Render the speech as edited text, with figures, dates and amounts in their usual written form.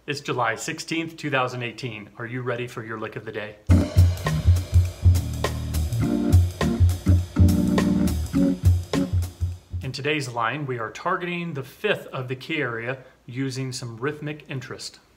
It's July 16th, 2018. Are you ready for your lick of the day? In today's line, we are targeting the fifth of the key area using some rhythmic interest.